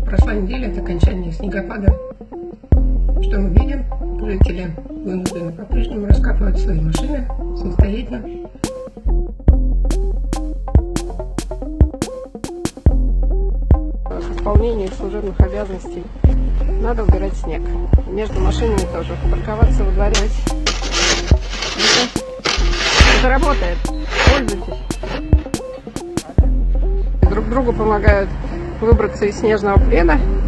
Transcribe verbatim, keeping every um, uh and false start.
Прошла неделя от окончания снегопада. Что мы видим? Жители вынуждены по-прежнему раскапывать свои машины самостоятельно. К исполнению служебных обязанностей надо убирать снег. Между машинами тоже. Парковаться во дворе. Это, это работает. Пользуйтесь. Друг другу помогают выбраться из снежного плена.